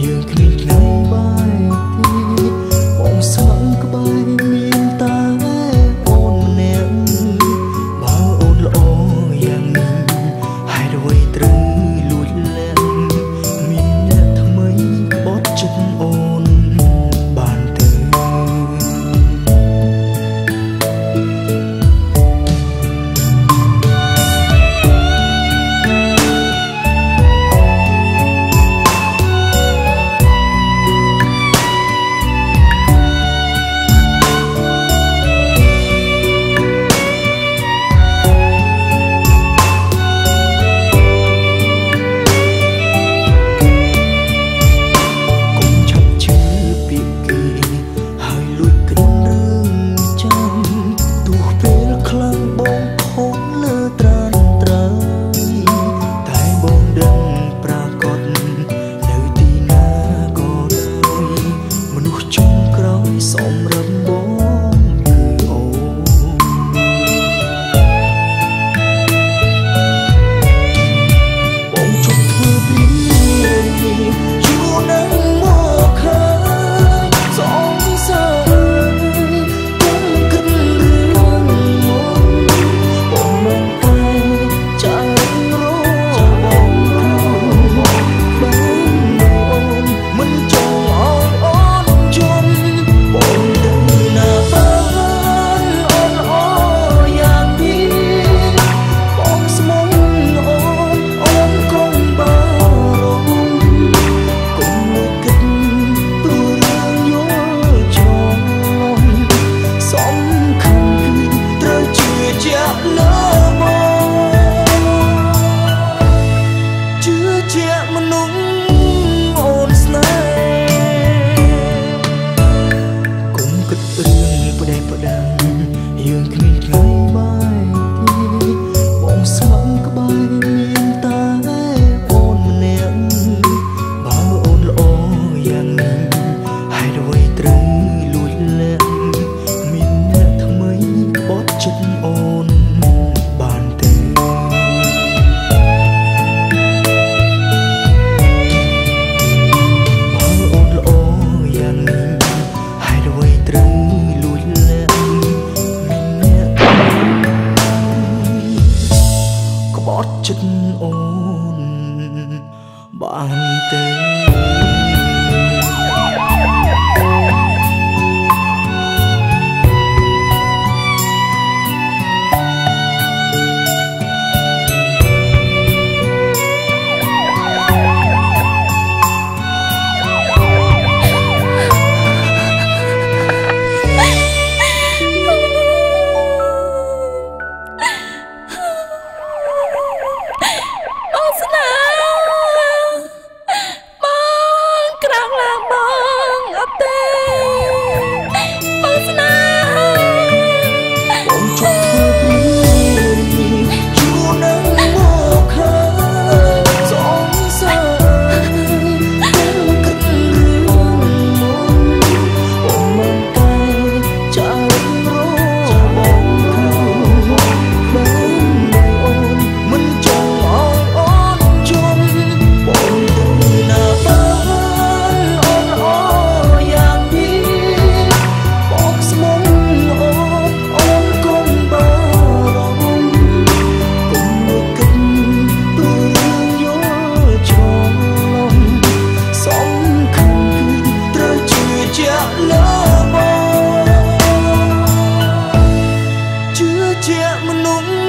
យើងគ្មានថ្ងៃបាយទេបងស្ងប់ក្បែរមានតែអូនម្នាក់បើអូនល្អយ៉ាងនេះហេតុអ្វីត្រូវលួចលាក់មានអ្នកថ្មីបត់ចិត្តអូនបានទេយើងគ្មានថ្ងៃបាយទេបងស្ងប់ក្បែរមានតែអូនម្នាក់បើអូនល្អយ៉ាងនេះហេតុអ្វីត្រូវលួចលាក់មានអ្នកថ្មីបត់ចិត្តអូនបានទេបើអូនល្អយ៉ាងនេះហេតុអ្វីត្រូវលួចលាក់បត់ចិត្តអូនបានទេជាមនុស្ស